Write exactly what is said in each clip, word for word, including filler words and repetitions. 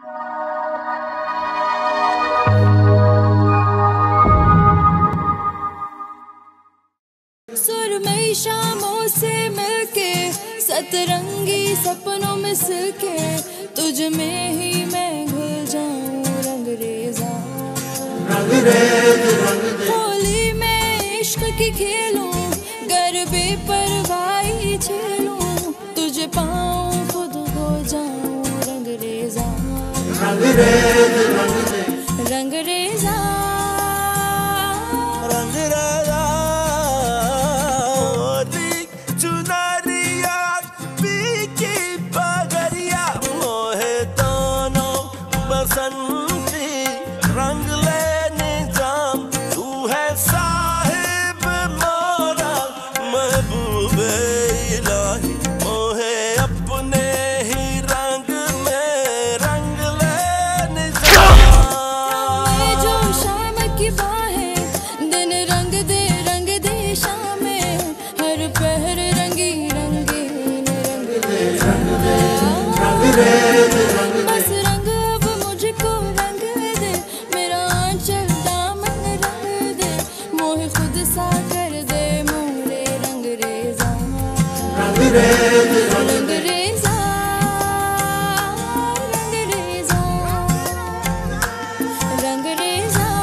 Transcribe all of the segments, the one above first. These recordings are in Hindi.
सुरमई शामों से मिलके सतरंगी सपनों में सिलके तुझ में ही मैं घुल जाऊं रंगरेजा होली में इश्क की खेलूं गरबे परवाई झेलूं तुझे पाऊं खुद हो जाऊं रंगरेजा रंगरेजा बस रंग अब मुझको रंग दे मेरा आंचल दामन रंग दे मोहे खुद सा कर दे मोरे रंगरेजा रंगरेजा रंगरेजा रंगरेजा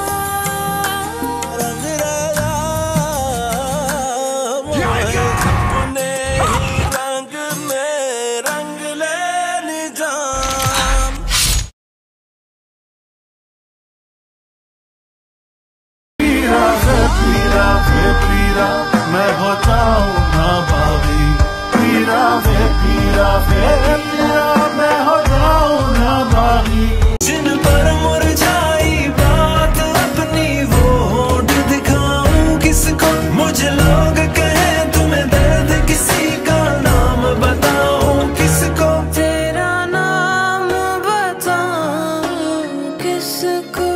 मैं हो जाऊं ना भाभी पीरा वे पीरा वे पीरा मैं हो जाऊं ना भाभी जिन पर मुरझाई बात अपनी वो होठ दिखाऊं किसको मुझे लोग कहें तुम्हें दर्द किसी का नाम बताऊं किसको तेरा नाम बताऊं किसको